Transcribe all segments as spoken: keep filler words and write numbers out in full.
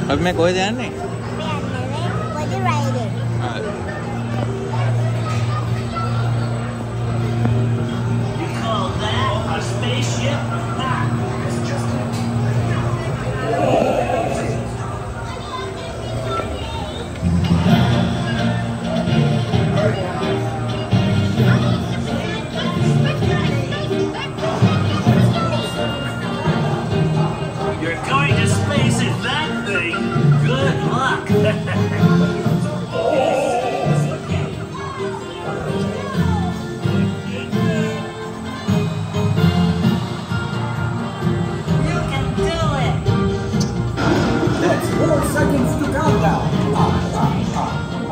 अब मैं कोई ध्यान नहीं What you writing? You call that a spaceship? It's just You're going to space in that thing? Good luck! You can do it! That's four seconds to countdown. Ah, ah, ah.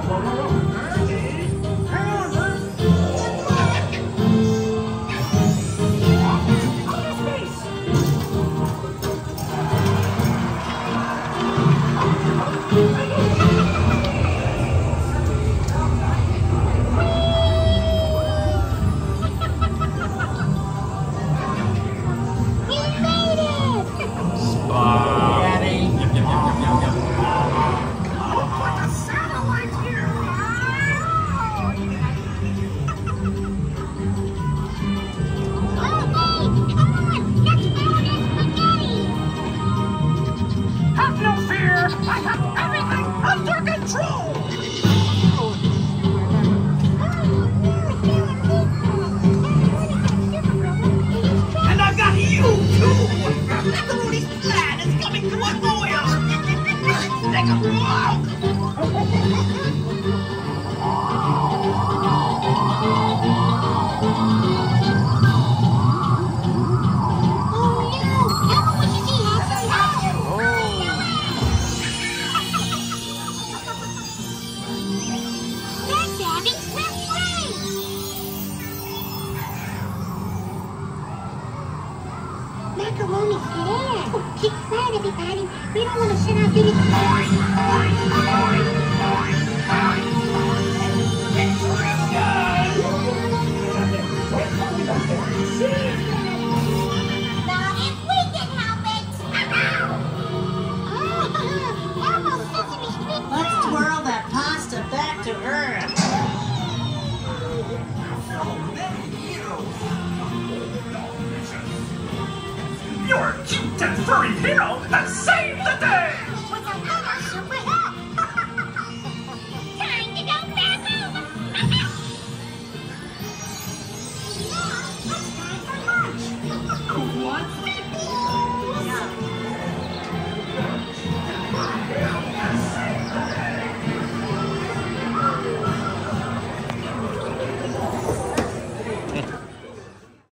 Have no fear! I have everything under control! And I've got you too! Macarooni's plan is coming to a boil! Take a blow! Macaroni's there. Keep quiet, everybody. We don't want to sit out here.